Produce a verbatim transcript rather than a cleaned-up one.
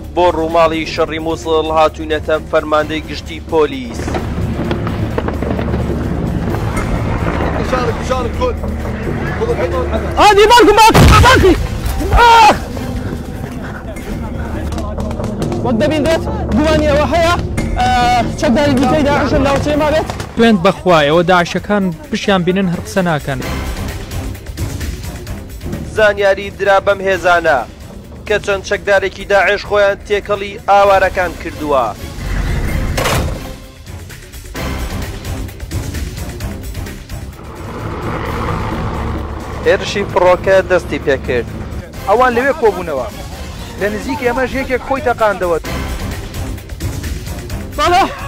بۆ ڕووماڵی شەڕی مووسڵ هاتوونەتە فەرماندەی گشتی پۆلیس. هادي بالكم باقي وەک دەبینێت گومانیەوە هەیە چەکداری دیکەی داعشن لاوچەی مابێت. دوێن بەخوا ئێوە داعشەکان پشیان بینن هەر قسە ناکەن. زانیاری درا بەم هێزانە کە چەند چەکدارێکی داعش خۆیان تێکەڵی ئاوارەکان کردووە. هێرشی فڕۆکە دەستی پێکرد. ئەوان لەوێ کۆبوونەوە لە نزیک ئێمەش یەکێک خۆی تەقاندەوە. بەڵێ